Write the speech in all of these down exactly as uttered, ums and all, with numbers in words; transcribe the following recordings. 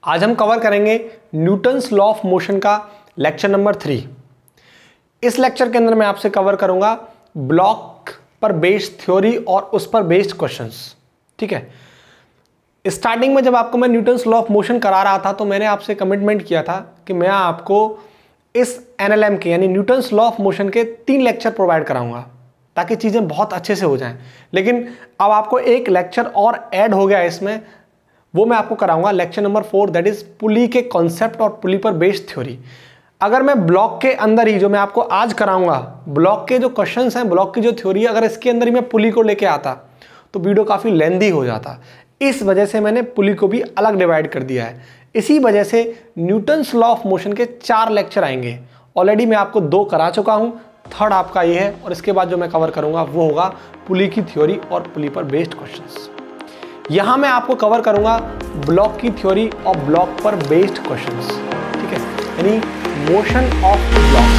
आज हम कवर करेंगे न्यूटन्स लॉ ऑफ मोशन का लेक्चर नंबर थ्री। इस लेक्चर के अंदर मैं आपसे कवर करूंगा ब्लॉक पर बेस्ड थ्योरी और उस पर बेस्ड क्वेश्चंस। ठीक है, स्टार्टिंग में जब आपको मैं न्यूटन्स लॉ ऑफ मोशन करा रहा था तो मैंने आपसे कमिटमेंट किया था कि मैं आपको इस एनएलएम के यानी न्यूटन्स लॉ ऑफ मोशन के तीन लेक्चर प्रोवाइड कराऊंगा ताकि चीज़ें बहुत अच्छे से हो जाएं। लेकिन अब आपको एक लेक्चर और ऐड हो गया है इसमें, वो मैं आपको कराऊंगा lecture number four, that is pulley के कॉन्सेप्ट और पुली पर बेस्ड थ्योरी। अगर मैं ब्लॉक के अंदर ही जो मैं आपको आज कराऊंगा, ब्लॉक के जो क्वेश्चंस हैं, ब्लॉक की जो थ्योरी है, अगर इसके अंदर ही मैं पुली को लेके आता तो वीडियो काफ़ी लेंदी हो जाता। इस वजह से मैंने पुली को भी अलग डिवाइड कर दिया है। इसी वजह से न्यूटन्स लॉ ऑफ मोशन के चार लेक्चर आएंगे। ऑलरेडी मैं आपको दो करा चुका हूँ, थर्ड आपका ये है, और इसके बाद जो मैं कवर करूँगा वो होगा पुली की थ्योरी और पुली पर बेस्ड क्वेश्चंस। यहाँ मैं आपको कवर करूँगा ब्लॉक की थ्योरी और ब्लॉक पर बेस्ड क्वेश्चंस। ठीक है, यानी मोशन ऑफ ब्लॉक।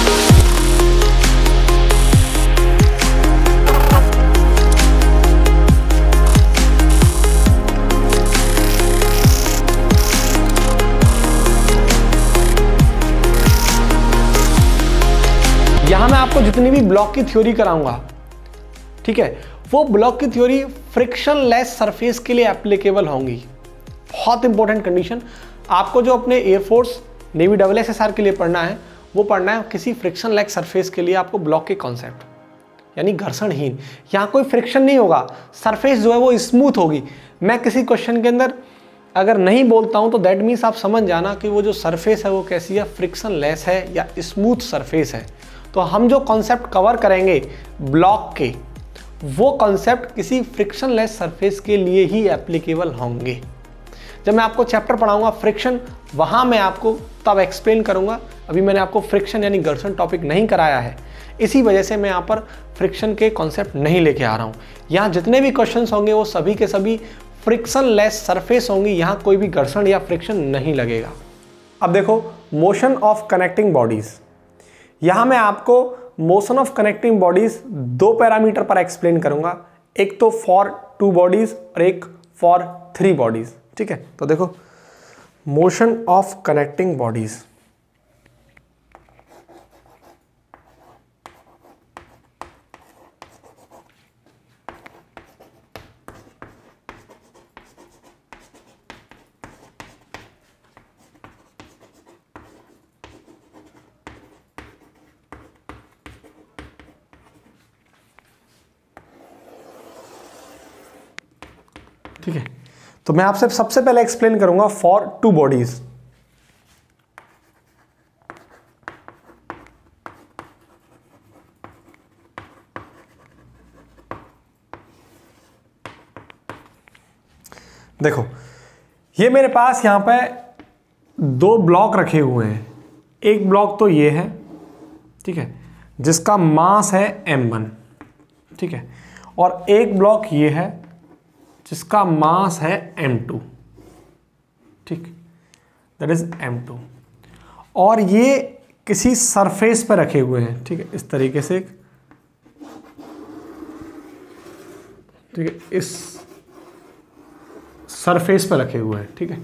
यहां मैं आपको जितनी भी ब्लॉक की थ्योरी कराऊंगा, ठीक है, वो ब्लॉक की थ्योरी फ्रिक्शन लेस सरफेस के लिए एप्लीकेबल होंगी। बहुत इंपॉर्टेंट कंडीशन, आपको जो अपने air force navy double S S R के लिए पढ़ना है वो पढ़ना है किसी फ्रिक्शन लेस सरफेस के लिए आपको ब्लॉक के कॉन्सेप्ट यानी घर्षणहीन। यहाँ कोई फ्रिक्शन नहीं होगा, सरफेस जो है वो स्मूथ होगी। मैं किसी क्वेश्चन के अंदर अगर नहीं बोलता हूँ तो दैट मीन्स आप समझ जाना कि वो जो सरफेस है वो कैसी है, फ्रिक्शन लेस है या स्मूथ सरफेस है। तो हम जो कॉन्सेप्ट कवर करेंगे ब्लॉक के, वो कॉन्सेप्ट किसी फ्रिक्शन लेस सरफेस के लिए ही एप्लीकेबल होंगे। जब मैं आपको चैप्टर पढ़ाऊंगा फ्रिक्शन, वहां मैं आपको तब एक्सप्लेन करूंगा। अभी मैंने आपको फ्रिक्शन यानी घर्षण टॉपिक नहीं कराया है, इसी वजह से मैं यहाँ पर फ्रिक्शन के कॉन्सेप्ट नहीं लेके आ रहा हूँ। यहाँ जितने भी क्वेश्चंस होंगे वो सभी के सभी फ्रिक्शन लेस सरफेस होंगी, यहाँ कोई भी घर्षण या फ्रिक्शन नहीं लगेगा। अब देखो मोशन ऑफ कनेक्टिंग बॉडीज, यहाँ मैं आपको मोशन ऑफ कनेक्टिंग बॉडीज दो पैरामीटर पर एक्सप्लेन करूंगा, एक तो फॉर टू बॉडीज और एक फॉर थ्री बॉडीज। ठीक है, तो देखो मोशन ऑफ कनेक्टिंग बॉडीज, ठीक है, तो मैं आपसे सबसे पहले एक्सप्लेन करूंगा फॉर टू बॉडीज। देखो ये मेरे पास यहां पे दो ब्लॉक रखे हुए हैं। एक ब्लॉक तो ये है, ठीक है, जिसका मास है एम वन, ठीक है, और एक ब्लॉक ये है जिसका मास है एम टू, ठीक, दैट इज एम टू, और ये किसी सरफेस पर रखे हुए हैं। ठीक है, इस तरीके से, ठीक है, इस सरफेस पर रखे हुए हैं। ठीक है,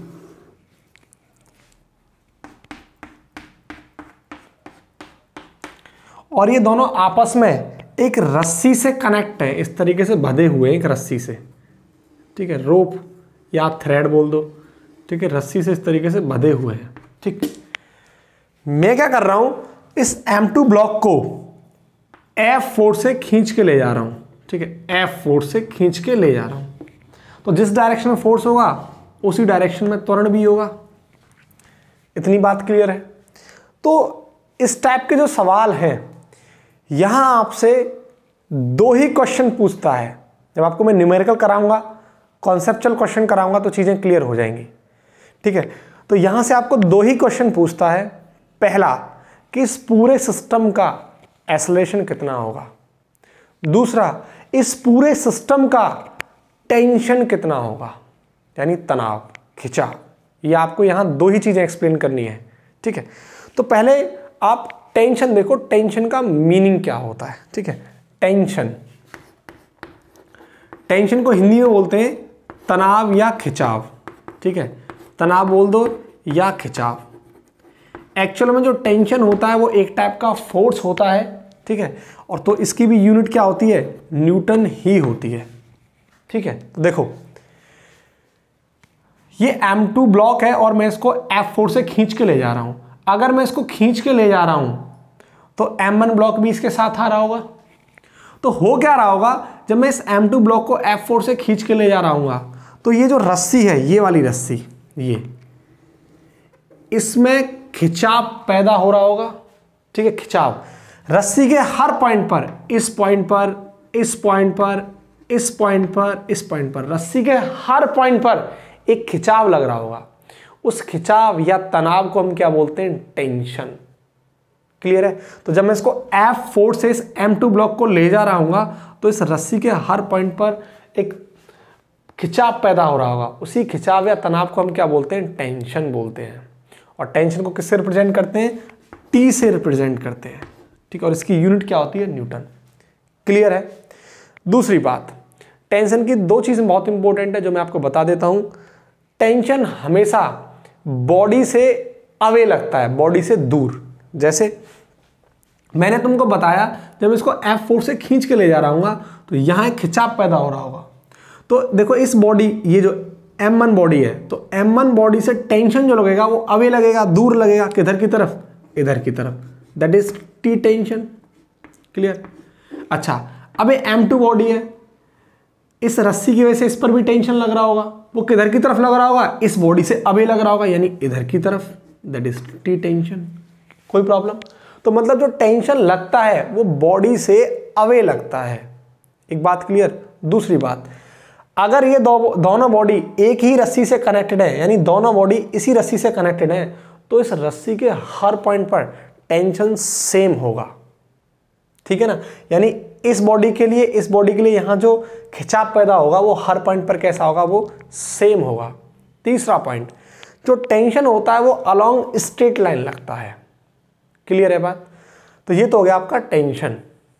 और ये दोनों आपस में एक रस्सी से कनेक्ट है, इस तरीके से बंधे हुए हैं एक रस्सी से। ठीक है, रोप या थ्रेड बोल दो। ठीक है, रस्सी से इस तरीके से बंधे हुए हैं। ठीक, मैं क्या कर रहा हूं, इस एम टू ब्लॉक को एफ फोर्स से खींच के ले जा रहा हूं। ठीक है, एफ फोर्स से खींच के ले जा रहा हूं, तो जिस डायरेक्शन में फोर्स होगा उसी डायरेक्शन में त्वरण भी होगा। इतनी बात क्लियर है। तो इस टाइप के जो सवाल हैं, यहां आपसे दो ही क्वेश्चन पूछता है। जब आपको मैं न्यूमेरिकल कराऊंगा, कॉन्सेप्चुअल क्वेश्चन कराऊंगा तो चीजें क्लियर हो जाएंगी। ठीक है, तो यहां से आपको दो ही क्वेश्चन पूछता है। पहला कि इस पूरे सिस्टम का एक्सेलरेशन कितना होगा, दूसरा इस पूरे सिस्टम का टेंशन कितना होगा, यानी तनाव, खिंचाव। ये आपको यहां दो ही चीजें एक्सप्लेन करनी है। ठीक है, तो पहले आप टेंशन देखो, टेंशन का मीनिंग क्या होता है। ठीक है, टेंशन, टेंशन को हिंदी में बोलते हैं तनाव या खिंचाव। ठीक है, तनाव बोल दो या खिंचाव। एक्चुअल में जो टेंशन होता है वो एक टाइप का फोर्स होता है, ठीक है, और तो इसकी भी यूनिट क्या होती है, न्यूटन ही होती है, ठीक है। तो देखो ये एम टू ब्लॉक है और मैं इसको एफ फोर से खींच के ले जा रहा हूं। अगर मैं इसको खींच के ले जा रहा हूं तो एम वन ब्लॉक भी इसके साथ आ रहा होगा। तो हो क्या रहा होगा, जब मैं इस एम टू ब्लॉक को एफ फोर से खींच के ले जा रहा हूँ तो ये जो रस्सी है, ये वाली रस्सी, ये इसमें खिंचाव पैदा हो रहा होगा, ठीक है। खिंचाव रस्सी के हर पॉइंट पर, इस पॉइंट पर, इस पॉइंट पर, इस पॉइंट पर, इस पॉइंट पर, रस्सी के हर पॉइंट पर एक खिंचाव लग रहा होगा। उस खिंचाव या तनाव को हम क्या बोलते हैं, टेंशन। क्लियर है। तो जब मैं इसको एफ फोर से इस एम टू ब्लॉक को ले जा रहा हूँ तो इस रस्सी के हर पॉइंट पर एक खिंचाव पैदा हो रहा होगा। उसी खिंचाव या तनाव को हम क्या बोलते हैं, टेंशन बोलते हैं। और टेंशन को किससे रिप्रेजेंट करते हैं, टी से रिप्रेजेंट करते हैं, ठीक है। और इसकी यूनिट क्या होती है, न्यूटन। क्लियर है। दूसरी बात, टेंशन की दो चीज़ें बहुत इंपॉर्टेंट है जो मैं आपको बता देता हूं। टेंशन हमेशा बॉडी से अवे लगता है, बॉडी से दूर। जैसे मैंने तुमको बताया, जब इसको एफ फोर से खींच के ले जा रहा हूँ तो यहाँ एक खिंचाव पैदा हो रहा होगा। तो देखो इस बॉडी, ये जो एम वन बॉडी है, तो एम वन बॉडी से टेंशन जो लगेगा वो अवे लगेगा, दूर लगेगा, किधर की तरफ, इधर की तरफ, that is T tension. Clear. अच्छा, अब ये एम टू बॉडी है, इस रस्सी की वजह से इस पर भी टेंशन लग रहा होगा। वो किधर की तरफ लग रहा होगा, इस बॉडी से अवे लग रहा होगा, यानी इधर की तरफ, दैट इज टी टेंशन। कोई प्रॉब्लम। तो मतलब जो टेंशन लगता है वो बॉडी से अवे लगता है। एक बात क्लियर। दूसरी बात, अगर ये दो, दोनों बॉडी एक ही रस्सी से कनेक्टेड है, यानी दोनों बॉडी इसी रस्सी से कनेक्टेड है, तो इस रस्सी के हर पॉइंट पर टेंशन सेम होगा, ठीक है ना। यानी इस बॉडी के लिए, इस बॉडी के लिए यहां जो खिंचाव पैदा होगा वो हर पॉइंट पर कैसा होगा, वो सेम होगा। तीसरा पॉइंट, जो टेंशन होता है वो अलोंग स्ट्रेट लाइन लगता है। क्लियर है बात। तो ये तो हो गया आपका टेंशन।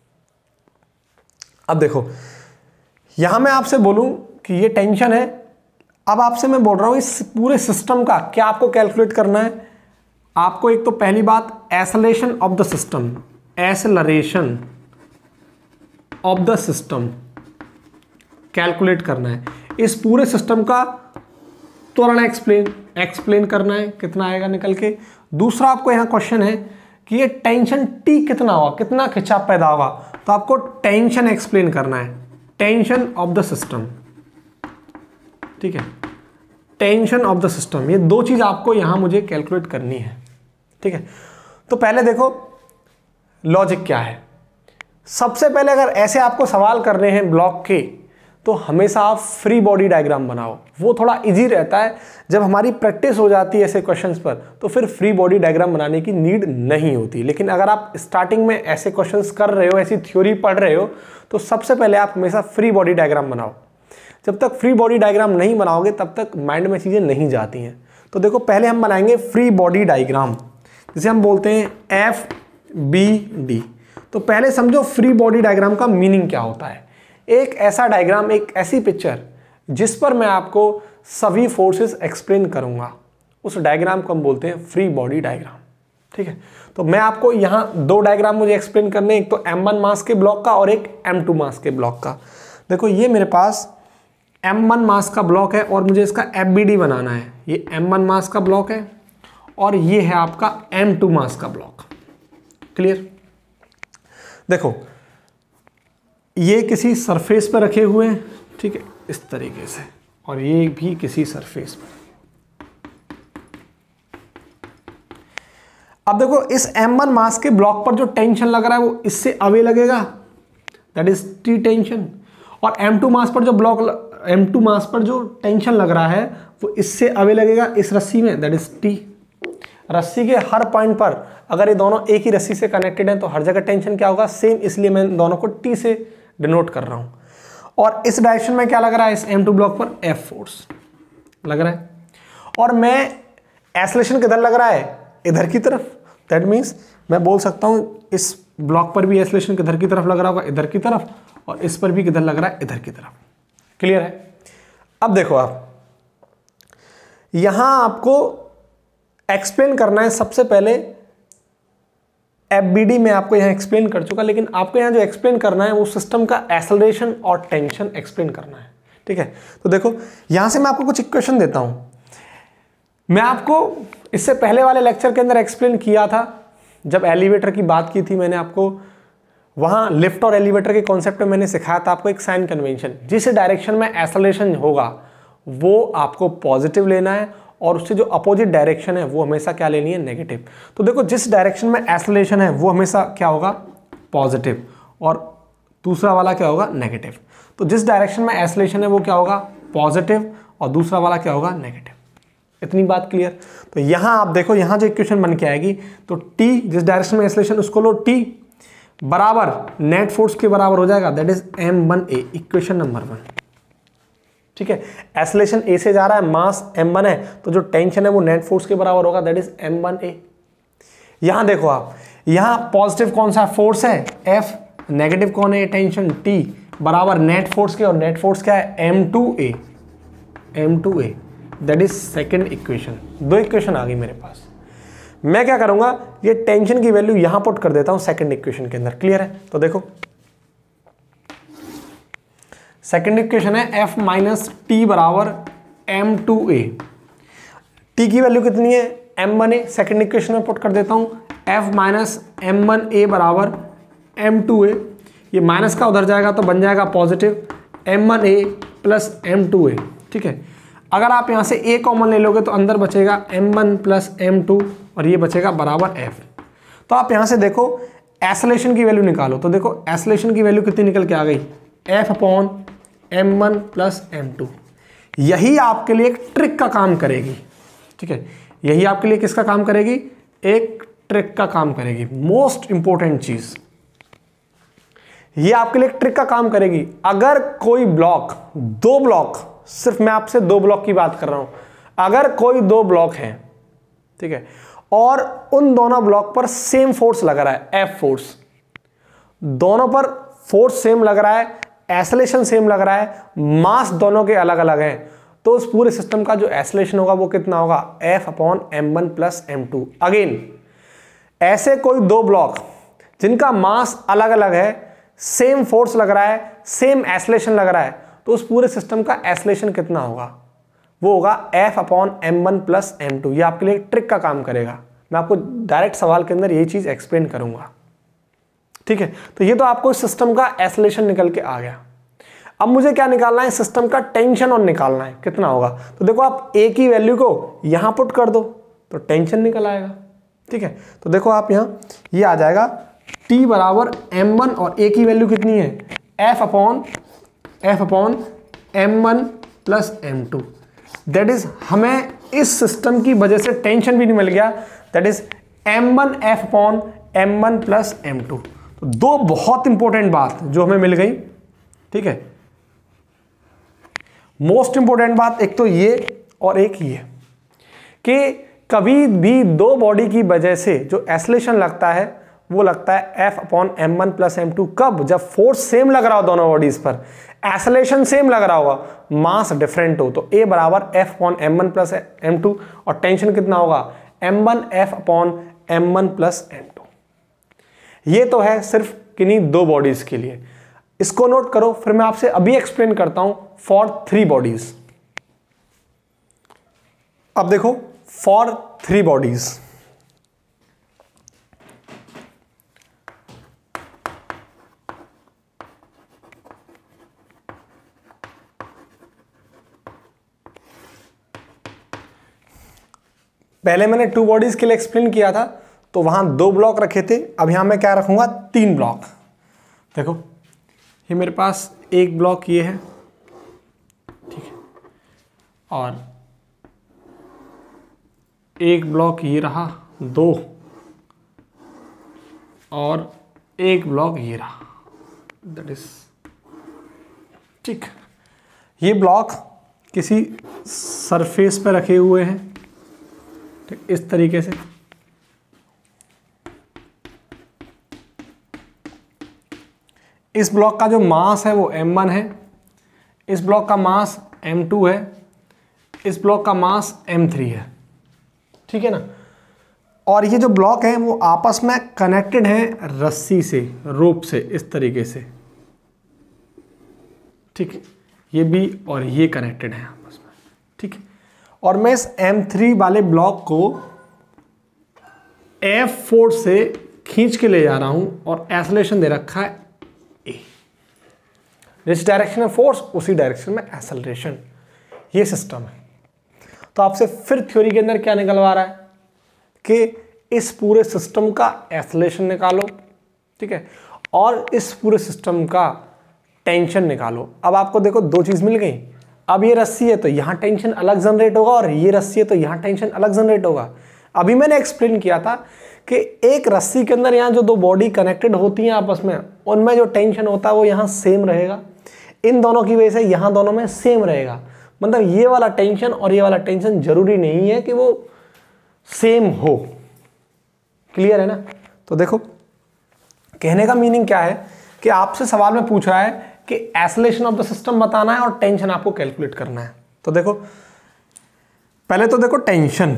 अब देखो यहां मैं आपसे बोलूं कि ये टेंशन है, अब आपसे मैं बोल रहा हूं इस पूरे सिस्टम का क्या आपको कैलकुलेट करना है। आपको एक तो पहली बात acceleration of the system, acceleration of the system calculate करना है। इस पूरे सिस्टम का त्वरण एक्सप्लेन एक्सप्लेन करना है, कितना आएगा निकल के। दूसरा आपको यहां क्वेश्चन है कि ये टेंशन टी कितना होगा, कितना खिंचाव पैदा होगा, तो आपको टेंशन एक्सप्लेन करना है, टेंशन ऑफ द सिस्टम, ठीक है। टेंशन ऑफ द सिस्टम, ये दो चीज आपको यहां मुझे कैलकुलेट करनी है, ठीक है। तो पहले देखो लॉजिक क्या है। सबसे पहले अगर ऐसे आपको सवाल करने हैं ब्लॉक के, तो हमेशा आप फ्री बॉडी डायग्राम बनाओ, वो थोड़ा इजी रहता है। जब हमारी प्रैक्टिस हो जाती है ऐसे क्वेश्चंस पर, तो फिर फ्री बॉडी डायग्राम बनाने की नीड नहीं होती। लेकिन अगर आप स्टार्टिंग में ऐसे क्वेश्चंस कर रहे हो, ऐसी थ्योरी पढ़ रहे हो, तो सबसे पहले आप हमेशा फ्री बॉडी डायग्राम बनाओ। जब तक फ्री बॉडी डायग्राम नहीं बनाओगे तब तक माइंड में चीज़ें नहीं जाती हैं। तो देखो पहले हम बनाएंगे फ्री बॉडी डायग्राम, जिसे हम बोलते हैं एफ बी डी। तो पहले समझो फ्री बॉडी डायग्राम का मीनिंग क्या होता है। एक ऐसा डायग्राम, एक ऐसी पिक्चर जिस पर मैं आपको सभी फोर्सेस एक्सप्लेन करूंगा, उस डायग्राम को हम बोलते हैं फ्री बॉडी डायग्राम, ठीक है। तो मैं आपको यहाँ दो डायग्राम मुझे एक्सप्लेन करने, एक तो एम वन मास के ब्लॉक का और एक एम टू मास के ब्लॉक का। देखो ये मेरे पास एम वन मास का ब्लॉक है और मुझे इसका एफ बी डी बनाना है। ये एम वन मास का ब्लॉक है और ये है आपका एम टू मास का ब्लॉक। क्लियर। देखो ये किसी सरफेस पर रखे हुए हैं, ठीक है, इस तरीके से, और ये भी किसी सरफेस पर। अब देखो इस एम वन मास के ब्लॉक पर जो टेंशन लग रहा है वो इससे अवे लगेगा, दैट इज टी टेंशन। और एम टू मास पर जो ब्लॉक एम टू मास पर जो टेंशन लग रहा है वो इससे अवे लगेगा इस रस्सी में, दैट इज टी। रस्सी के हर पॉइंट पर अगर ये दोनों एक ही रस्सी से कनेक्टेड हैं तो हर जगह टेंशन क्या होगा, सेम, इसलिए मैं दोनों को टी से डिनोट कर रहा हूं। और इस डायरेक्शन में क्या लग रहा है, इस एम टू ब्लॉक पर एफ फोर्स लग रहा है। और मैं एक्सेलरेशन किधर लग रहा है, इधर की तरफ। दैट मीन्स मैं बोल सकता हूं इस ब्लॉक पर भी एक्सेलरेशन किधर की तरफ लग रहा होगा, इधर की तरफ, और इस पर भी किधर लग रहा है, इधर की तरफ। क्लियर है। अब देखो आप यहां आपको एक्सप्लेन करना है सबसे पहले, एफबीडी में आपको यहां एक्सप्लेन कर चुका, लेकिन आपको यहां जो एक्सप्लेन करना है वो सिस्टम का एक्सेलरेशन और टेंशन एक्सप्लेन करना है। ठीक है, तो देखो यहां से मैं आपको कुछ इक्वेशन देता हूं। मैं आपको इससे पहले वाले लेक्चर के अंदर एक्सप्लेन किया था, जब एलिवेटर की बात की थी मैंने आपको, वहां लिफ्ट और एलिवेटर के कॉन्सेप्ट में मैंने सिखाया था आपको एक साइन कन्वेंशन, जिस डायरेक्शन में एक्सेलरेशन होगा वो आपको पॉजिटिव लेना है और उससे जो अपोजिट डायरेक्शन है वो हमेशा क्या लेनी है, नेगेटिव। तो देखो जिस डायरेक्शन में एक्सेलरेशन है वो हमेशा क्या होगा, पॉजिटिव, और दूसरा वाला क्या होगा, नेगेटिव। तो जिस डायरेक्शन में एक्सेलरेशन है वो क्या होगा, पॉजिटिव, और दूसरा वाला क्या होगा, नेगेटिव। इतनी बात क्लियर। तो यहां आप देखो, यहां जो इक्वेशन बन के आएगी, तो टी जिस डायरेक्शन में एक्सेलरेशन उसको लो, टी बराबर नेट फोर्स के बराबर हो जाएगा, that is M one A, equation number one. ठीक है, एक्सेलरेशन ए से जा रहा है, मास एम वन है, तो जो टेंशन है वो नेट फोर्स के बराबर होगा, that is M one A. यहां देखो आप, यहां पॉजिटिव कौन सा फोर्स है, एफ, नेगेटिव कौन है, टेंशन, टी, बराबर नेट फोर्स के, और नेट फोर्स क्या है, M two A, M two A, that is second equation. दो इक्वेशन आ गई मेरे पास। मैं क्या करूंगा, ये टेंशन की वैल्यू यहां पुट कर देता हूं सेकंड इक्वेशन के अंदर। क्लियर है, तो देखो सेकंड इक्वेशन है F माइनस टी बराबर एम टू ए। टी की वैल्यू कितनी है, M one A, second equation में पुट कर देता हूं F minus M one A बराबर एम टू ए। ये माइनस का उधर जाएगा तो बन जाएगा positive, M one A plus M two A. ठीक है, अगर आप यहां से a कॉमन ले लोगे तो अंदर बचेगा M one plus M two, और ये बचेगा बराबर f। तो आप यहां से देखो एक्सेलरेशन की वैल्यू निकालो, तो देखो एक्सेलरेशन की वैल्यू कितनी निकल के आ गई, f upon M one plus M two. यही आपके लिए एक ट्रिक का काम करेगी। ठीक है, यही आपके लिए किसका काम करेगी, एक ट्रिक का काम करेगी। मोस्ट इंपॉर्टेंट चीज ये आपके लिए एक ट्रिक का काम करेगी। अगर कोई ब्लॉक, दो ब्लॉक, सिर्फ मैं आपसे दो ब्लॉक की बात कर रहा हूं, अगर कोई दो ब्लॉक हैं, ठीक है, और उन दोनों ब्लॉक पर सेम फोर्स लग रहा है, एफ फोर्स, दोनों पर फोर्स सेम लग रहा है, एक्सेलरेशन सेम लग रहा है, मास दोनों के अलग अलग हैं, तो उस पूरे सिस्टम का जो एक्सेलरेशन होगा वो कितना होगा, F upon M one plus M two. Again ऐसे कोई दो ब्लॉक जिनका मास अलग अलग है, सेम फोर्स लग रहा है, सेम एक्सेलरेशन लग रहा है, तो उस पूरे सिस्टम का एक्सेलरेशन कितना होगा, वो होगा F upon M one plus M two. ये आपके लिए ट्रिक का काम करेगा। मैं आपको डायरेक्ट सवाल के अंदर यही चीज एक्सप्लेन करूंगा। ठीक है, तो ये तो आपको इस सिस्टम का एक्सेलरेशन निकल के आ गया। अब मुझे क्या निकालना है, सिस्टम का टेंशन और निकालना है, कितना होगा। तो देखो आप ए की वैल्यू को यहां पुट कर दो तो टेंशन निकल आएगा। ठीक है, तो देखो आप यहां ये आ जाएगा टी बराबर एम वन, और ए की वैल्यू कितनी है, F upon F upon M one plus M two. That is हमें इस सिस्टम की वजह से टेंशन भी नहीं मिल गया, that is M one F upon M one plus M two. तो दो बहुत इंपॉर्टेंट बात जो हमें मिल गई। ठीक है, मोस्ट इंपॉर्टेंट बात एक तो ये और एक ये, कि कभी भी दो बॉडी की वजह से जो एक्सेलरेशन लगता है वो लगता है F upon M one plus M two. कब, जब फोर्स सेम लग रहा हो दोनों बॉडीज पर, एक्सेलरेशन सेम लग रहा होगा, मास डिफरेंट हो। तो ए बराबर F upon M one plus M two, और टेंशन कितना होगा, M one F upon M one plus M two. ये तो है सिर्फ किन्हीं दो बॉडीज के लिए, इसको नोट करो। फिर मैं आपसे अभी एक्सप्लेन करता हूं फॉर थ्री बॉडीज। अब देखो फॉर थ्री बॉडीज, पहले मैंने टू बॉडीज के लिए एक्सप्लेन किया था, तो वहां दो ब्लॉक रखे थे। अब यहां मैं क्या रखूंगा, तीन ब्लॉक। देखो ये मेरे पास एक ब्लॉक ये है, ठीक है, और एक ब्लॉक ये रहा, दो, और एक ब्लॉक ये रहा, दैट इज ठीक। ये ब्लॉक किसी सरफेस पे रखे हुए हैं, ठीक, इस तरीके से। इस ब्लॉक का जो मास है वो एम वन है, इस ब्लॉक का मास एम टू है, इस ब्लॉक का मास एम थ्री है, ठीक है ना, और ये जो ब्लॉक है वो आपस में कनेक्टेड है रस्सी से, रोप से, इस तरीके से, ठीक है, ये भी और ये कनेक्टेड है आपस में, ठीक है। और मैं इस एम थ्री वाले ब्लॉक को एफ फोर्स से खींच के ले जा रहा हूं और एक्सेलरेशन दे रखा है ए, जिस डायरेक्शन में फोर्स उसी डायरेक्शन में एक्सेलरेशन, ये सिस्टम है। तो आपसे फिर थ्योरी के अंदर क्या निकलवा रहा है कि इस पूरे सिस्टम का एक्सेलरेशन निकालो, ठीक है, और इस पूरे सिस्टम का टेंशन निकालो। अब आपको देखो दो चीज मिल गई। अब ये रस्सी है तो यहाँ टेंशन अलग जनरेट होगा, और ये रस्सी है तो यहाँ टेंशन अलग जनरेट होगा। अभी मैंने एक्सप्लेन किया था कि एक रस्सी के अंदर यहाँ जो दो बॉडी कनेक्टेड होती हैं आपस में, उनमें जो टेंशन होता है वो यहाँ सेम रहेगा, इन दोनों की वजह से यहाँ दोनों में सेम रहेगा। मतलब ये वाला टेंशन और ये वाला टेंशन जरूरी नहीं है कि वो सेम हो। क्लियर है ना? तो देखो कहने का मीनिंग क्या है कि आपसे सवाल में पूछ रहा है कि एक्सेलरेशन ऑफ द सिस्टम बताना है और टेंशन आपको कैलकुलेट करना है। तो देखो पहले तो देखो टेंशन,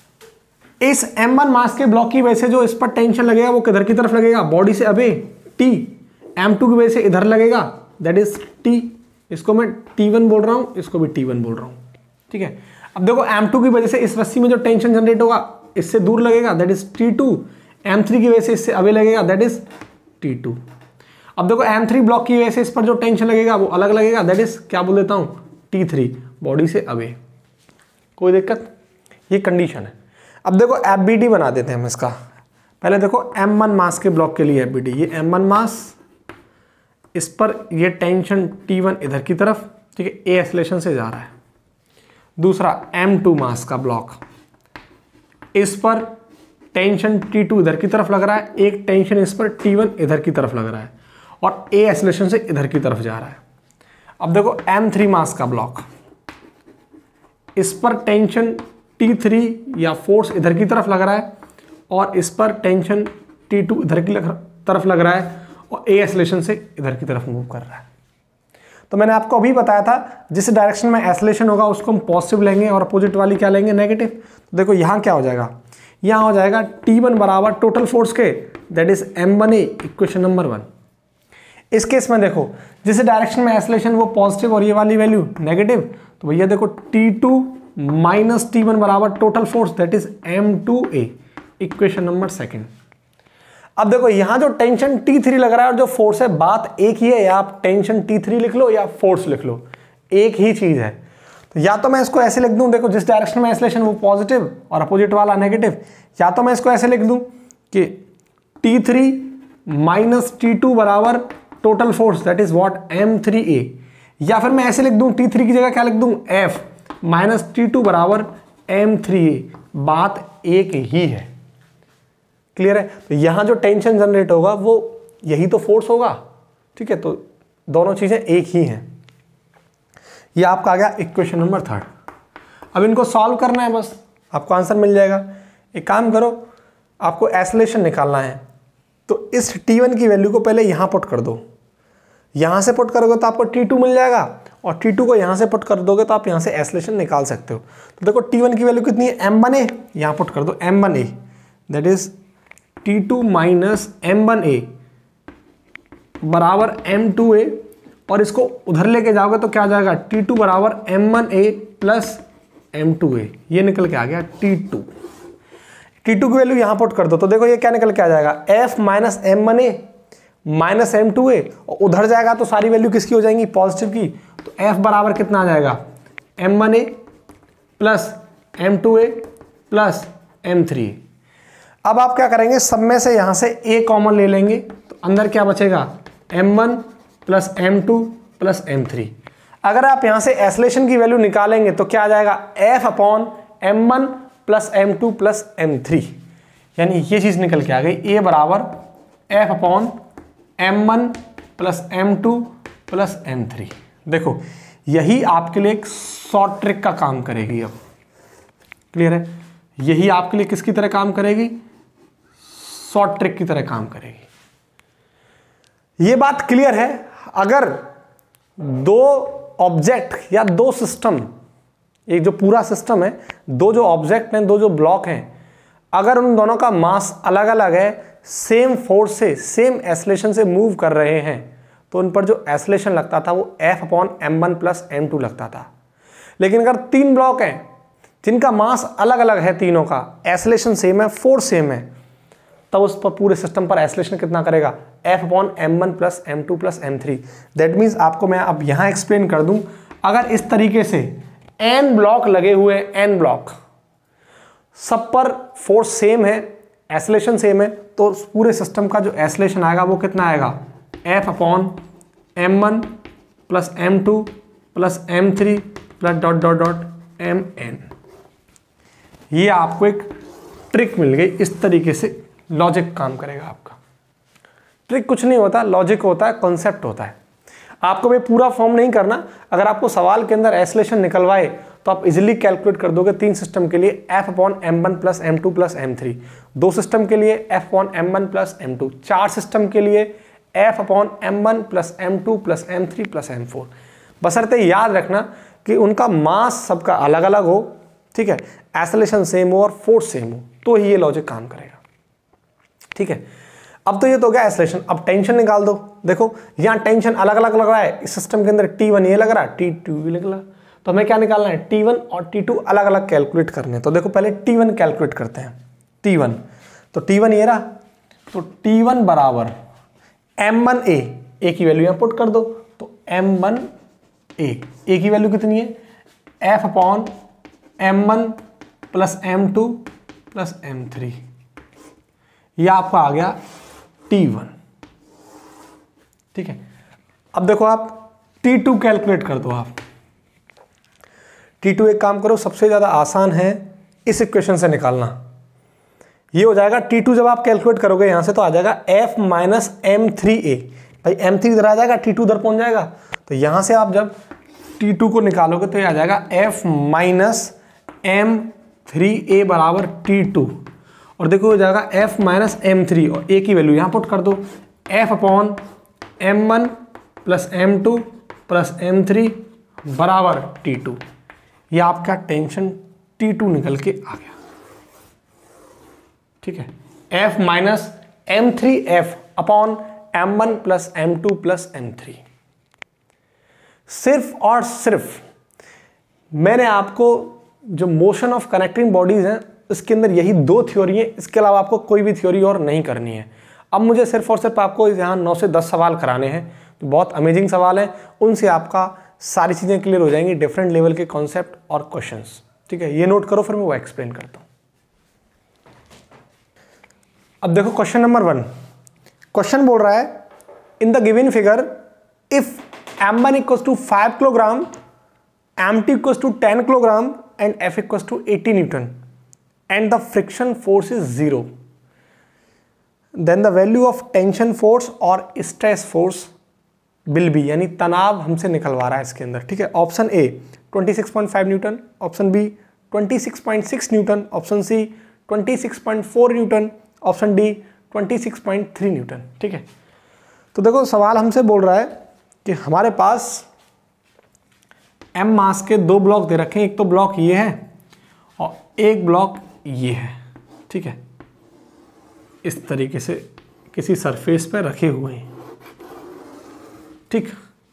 इस एम वन मास के ब्लॉक की वजह से जो इस पर टेंशन लगेगा वो किधर की तरफ लगेगा, बॉडी से अबे टी, एम टू की वजह से इधर लगेगा, दैट इज टी। इसको मैं टी वन बोल रहा हूं, इसको भी टी वन बोल रहा हूं, ठीक है। अब देखो एम टू की वजह से इस रस्सी में जो टेंशन जनरेट होगा इससे दूर लगेगा, that is T two. M three की वजह से इससे अबे लगेगा, दैट इज टी टू। अब देखो एम थ्री ब्लॉक की वजह से इस पर जो टेंशन लगेगा वो अलग लगेगा, दैट इज क्या बोल देता हूं, टी थ्री, बॉडी से अबे। कोई दिक्कत? ये कंडीशन है। अब देखो एफ बी डी बना देते हैं हम इसका। पहले देखो एम वन मास के ब्लॉक के लिए एफ बी डी, ये एम वन मास, इस पर ये टेंशन टी वन इधर की तरफ, ठीक है, ए एक्सेलरेशन से जा रहा है। दूसरा एम टू मास का ब्लॉक, इस पर टेंशन टी टू इधर की तरफ लग रहा है, एक टेंशन इस पर टी वन इधर की तरफ लग रहा है, और ए एक्सेलरेशन से इधर की तरफ जा रहा है। अब देखो एम थ्री मास का ब्लॉक, इस पर टेंशन टी थ्री या फोर्स इधर की तरफ लग रहा है, और इस पर टेंशन टी टू इधर की तरफ लग रहा है, और ए एक्सेलरेशन से इधर की तरफ मूव कर रहा है। तो मैंने आपको अभी बताया था जिस डायरेक्शन में एक्सेलरेशन होगा उसको हम पॉजिटिव लेंगे और अपोजिट वाली क्या लेंगे, नेगेटिव। तो देखो यहाँ क्या हो जाएगा, यहाँ हो जाएगा टी वन बराबर टोटल फोर्स के, that is M one A, equation number one. इस केस में देखो जिस डायरेक्शन में एक्सेलरेशन वो पॉजिटिव और ये वाली वैल्यू नेगेटिव, तो भैया देखो T two minus T one बराबर total force, that is M two A, equation number second. अब देखो यहां जो टेंशन टी थ्री लग रहा है और जो फोर्स है, बात एक ही है, या आप टेंशन टी थ्री लिख लो या फोर्स लिख लो, एक ही चीज है। तो या तो मैं इसको ऐसे लिख दूं, देखो जिस डायरेक्शन में एक्सेलरेशन वो पॉजिटिव और अपोजिट वाला नेगेटिव, या तो मैं इसको ऐसे लिख दूं कि T three minus T two बराबर total force, that is what M three A, या फिर मैं ऐसे लिख दूं टी थ्री की जगह क्या लिख दूं, एफ माइनस टी टू बराबर एम थ्री ए, बात एक ही है। क्लियर है? तो यहां जो टेंशन जनरेट होगा वो यही तो फोर्स होगा, ठीक है, तो दोनों चीजें एक ही हैं। ये आपका आ गया इक्वेशन नंबर थर्ड। अब इनको सॉल्व करना है, बस आपको आंसर मिल जाएगा। एक काम करो, आपको एक्सेलरेशन निकालना है, तो इस टी वन की वैल्यू को पहले यहां पुट कर दो, यहां से पुट करोगे तो आपको टी टू मिल जाएगा, और टी टू को यहां से पुट कर दोगे तो आप यहां से एक्सेलरेशन निकाल सकते हो। तो देखो टी वन की वैल्यू कितनी है, एम वन ए, यहां पुट कर दो M one A, that is T two minus M one A बराबर एम टू ए, और इसको उधर लेके जाओगे तो क्या आ जाएगा, टी टू बराबर M one A plus M two A, ये निकल के आ गया टी टू। टी टू की वैल्यू यहां पुट कर दो, तो देखो ये क्या निकल के आ जाएगा, F minus M one A minus M two A, और उधर जाएगा तो सारी वैल्यू किसकी हो जाएंगी, पॉजिटिव की। तो एफ बराबर कितना आ जाएगा, M one A plus M two A plus M three. अब आप क्या करेंगे, सब में से यहां से ए कॉमन ले लेंगे, तो अंदर क्या बचेगा, M one plus M two plus M three. अगर आप यहां से एक्सेलरेशन की वैल्यू निकालेंगे तो क्या आ जाएगा, F upon M one plus M two plus M three, यानी ये चीज निकल के आ गई, ए बराबर F upon M one plus M two plus M three. देखो यही आपके लिए एक शॉर्ट ट्रिक का काम करेगी। अब क्लियर है? यही आपके लिए किसकी तरह काम करेगी, शॉर्ट ट्रिक की तरह काम करेगी। ये बात क्लियर है? अगर दो ऑब्जेक्ट या दो सिस्टम एक जो पूरा सिस्टम है, दो जो ऑब्जेक्ट हैं, दो जो ब्लॉक हैं, अगर उन दोनों का मास अलग अलग है, सेम फोर्स से, सेम एसलेशन से मूव कर रहे हैं, तो उन पर जो एसलेशन लगता था वो F upon M one plus M two लगता था। लेकिन अगर तीन ब्लॉक हैं जिनका मास अलग अलग है, तीनों का एसलेशन सेम है, फोर्स सेम है, तब उस पर पूरे सिस्टम पर एसलेशन कितना करेगा, F upon M one plus M two plus M three. That means आपको मैं अब यहाँ एक्सप्लेन कर दूँ, अगर इस तरीके से एन ब्लॉक लगे हुए हैं, एन ब्लॉक, सब पर फोर्स सेम है, एसलेशन सेम है, तो पूरे सिस्टम का जो एसलेशन आएगा वो कितना आएगा, F upon M one plus M two plus M three plus dot dot dot M N. ये आपको एक ट्रिक मिल गई, इस तरीके से लॉजिक काम करेगा आपका। ट्रिक कुछ नहीं होता, लॉजिक होता है, कॉन्सेप्ट होता है। आपको भी पूरा फॉर्म नहीं करना, अगर आपको सवाल के अंदर एसलेशन निकलवाए तो आप इजीली कैलकुलेट कर दोगे। तीन सिस्टम के लिए F upon M one plus M two plus M three, दो सिस्टम के लिए F upon M one plus M two, चार सिस्टम के लिए F upon M one plus M two plus M three plus M four. बशर्ते याद रखना कि उनका मास सबका अलग अलग हो, ठीक है, एसलेशन सेम हो और फोर्स सेम हो, तो ही ये लॉजिक काम करेगा। ठीक है, अब तो ये तो हो गया एसलेशन। अब टेंशन निकाल दो। देखो यहाँ टेंशन अलग अलग लग रहा है, इस सिस्टम के अंदर टी वन ये लग रहा है, टी टू ये लग रहा है, तो हमें क्या निकालना है, टी वन और टी टू अलग अलग कैलकुलेट करने हैं। तो देखो पहले टी वन कैलकुलेट करते हैं। टी वन, तो टी वन ये रहा, तो टी वन बराबर एम वन ए, ए की वैल्यू यहाँ पुट कर दो, तो एम वन ए, ए की वैल्यू कितनी है, F upon M one plus M two plus M three, यह आपका आ गया टी वन। ठीक है, अब देखो आप टी टू कैलकुलेट कर दो। आप टी टू एक काम करो, सबसे ज़्यादा आसान है इस इक्वेशन से निकालना। ये हो जाएगा टी टू, जब आप कैलकुलेट करोगे यहाँ से तो आ जाएगा F minus M three A. भाई एम थ्री इधर आ जाएगा, टी टू इधर पहुँच जाएगा, तो यहाँ से आप जब टी टू को निकालोगे तो ये आ जाएगा F minus M three A बराबर टी टू। और देखो हो जाएगा एफ माइनस एम थ्री, और ए की वैल्यू यहाँ पुट कर दो, F upon M one plus M two plus M three बराबर टी टू। ये आपका टेंशन टी टू निकल के आ गया। ठीक है, F minus M three F upon M one plus M two plus M three. सिर्फ और सिर्फ मैंने आपको जो मोशन ऑफ कनेक्टिंग बॉडीज हैं इसके अंदर यही दो थ्योरी है, इसके अलावा आपको कोई भी थ्योरी और नहीं करनी है। अब मुझे सिर्फ और सिर्फ आपको यहाँ नौ से दस सवाल कराने हैं, तो बहुत अमेजिंग सवाल हैं, उनसे आपका सारी चीज़ें क्लियर हो जाएंगी, डिफरेंट लेवल के कॉन्सेप्ट और क्वेश्चंस। ठीक है, ये नोट करो, फिर मैं वो एक्सप्लेन करता हूँ। अब देखो क्वेश्चन नंबर वन, क्वेश्चन बोल रहा है in the given figure if M one equals to five kilogram, M two equals to ten kilogram and F equals to eighty newton and the friction force is zero, then the value of tension force और stress force will be, यानी तनाव हमसे निकलवा रहा है इसके अंदर। ठीक है, option A twenty six point five newton, option B twenty six point six newton, option C twenty six point four newton, option D twenty six point three newton. ठीक है, तो देखो सवाल हमसे बोल रहा है कि हमारे पास एम मास के दो ब्लॉक दे रखे हैं, एक तो ब्लॉक ये है और एक ब्लॉक ये है। ठीक है, इस तरीके से किसी सरफेस पर रखे हुए हैं। ठीक,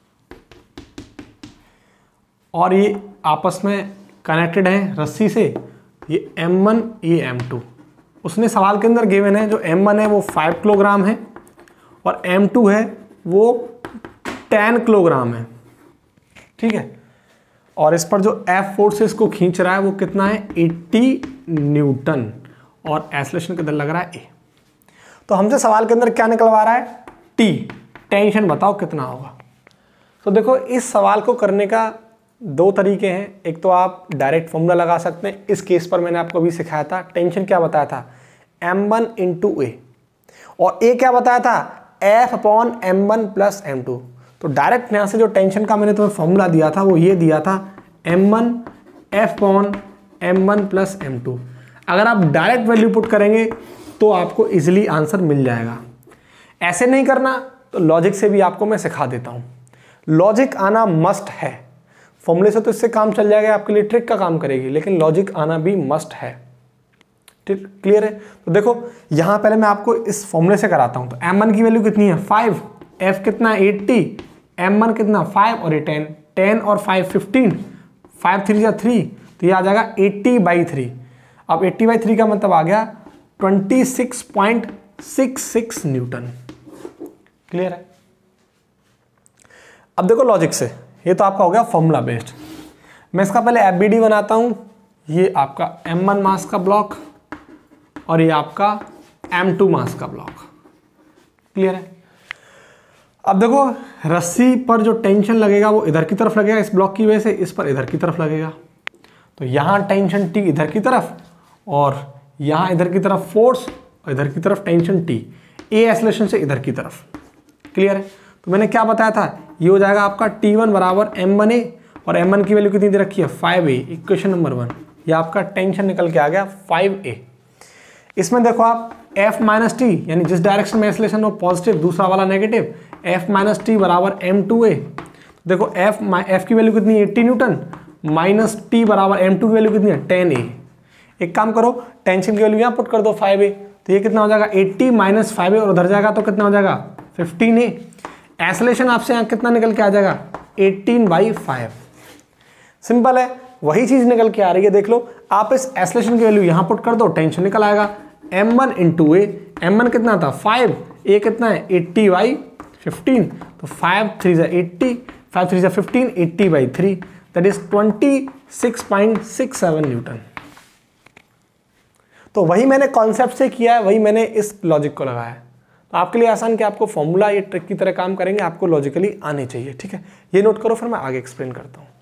और ये आपस में कनेक्टेड है रस्सी से, ये एम वन ये एम टू। उसने सवाल के अंदर गिवन है जो एम वन है वो फाइव किलोग्राम है और एम टू है वो टेन किलोग्राम है। ठीक है, और इस पर जो एफ फोर्स से इसको खींच रहा है वो कितना है, एटी न्यूटन, और एसलेशन किधर लग रहा है, ए। तो हमसे सवाल के अंदर क्या निकलवा रहा है, टी, टेंशन बताओ कितना होगा। तो देखो इस सवाल को करने का दो तरीके हैं, एक तो आप डायरेक्ट फॉर्मूला लगा सकते हैं। इस केस पर मैंने आपको अभी सिखाया था, टेंशन क्या बताया था, एम वन इंटू ए, और ए क्या बताया था, F upon M one plus M two. तो डायरेक्ट यहाँ से जो टेंशन का मैंने तुम्हें फॉर्मूला दिया था वो ये दिया था, M one F upon M one plus M two. अगर आप डायरेक्ट वैल्यू पुट करेंगे तो आपको इजीली आंसर मिल जाएगा। ऐसे नहीं करना तो लॉजिक से भी आपको मैं सिखा देता हूँ। लॉजिक आना मस्ट है। फॉर्मूले से तो इससे काम चल जाएगा, आपके लिए ट्रिक का काम करेगी, लेकिन लॉजिक आना भी मस्ट है। ठीक, क्लियर है? तो देखो यहाँ पहले मैं आपको इस फॉर्मूले से कराता हूँ। तो एम वन की वैल्यू कितनी है फाइव, एफ कितना है एट्टी, एम वन कितना फाइव और ये टेन, टेन और फाइव फिफ्टीन, फाइव थ्री या थ्री, तो ये आ जाएगा एट्टी बाई थ्री। अब एट्टी बाई थ्री का मतलब आ गया twenty six point six six newton. Clear है? अब देखो लॉजिक से, ये तो आपका हो गया फॉर्मूला बेस्ड। मैं इसका पहले एफ बी डी बनाता हूँ। ये आपका एम वन मास का ब्लॉक और ये आपका एम टू मास का ब्लॉक। क्लियर है? अब देखो रस्सी पर जो टेंशन लगेगा वो इधर की तरफ लगेगा इस ब्लॉक की वजह से, इस पर इधर की तरफ लगेगा। तो यहाँ टेंशन टी इधर की तरफ और यहाँ इधर की तरफ फोर्स और इधर की तरफ टेंशन टी, ए एक्सेलरेशन से इधर की तरफ। क्लियर है? तो मैंने क्या बताया था, ये हो जाएगा आपका टी वन बराबर एम वन ए और एम वन की वैल्यू कितनी दे रखी है five A, equation number one. ये आपका टेंशन निकल के आ गया फाइव ए। इसमें देखो आप F माइनस टी यानी जिस डायरेक्शन में एक्सेलरेशन हो पॉजिटिव, दूसरा वाला नेगेटिव, F माइनस टी बराबर एम टू ए। देखो F F की वैल्यू कितनी है एट्टी न्यूटन, माइनस टी बराबर एम टू की वैल्यू कितनी है टेन ए। एक काम करो, टेंशन की वैल्यू यहाँ पुट कर दो फाइव ए, तो ये कितना हो जाएगा एट्टी माइनस फाइव ए और उधर जाएगा तो कितना हो जाएगा फिफ्टीन ए। एक्सेलरेशन आपसे यहाँ कितना निकल के आ जाएगा एटीन बाई फाइव। सिंपल है, वही चीज निकल के आ रही है। देख लो आप इस एक्सेलरेशन की वैल्यू यहाँ पुट कर दो, टेंशन निकल आएगा M one into A. M one कितना था फाइव, ए कितना है एट्टी बाई फिफ्टीन, तो फाइव थ्री जा एट्टी, फाइव थ्री जा fifteen, eighty by three, that is twenty six point six seven newton. तो वही मैंने कॉन्सेप्ट से किया है, वही मैंने इस लॉजिक को लगाया है। तो आपके लिए आसान कि आपको फॉर्मूला ये ट्रिक की तरह काम करेंगे, आपको लॉजिकली आने चाहिए। ठीक है, ये नोट करो, फिर मैं आगे एक्सप्लेन करता हूँ।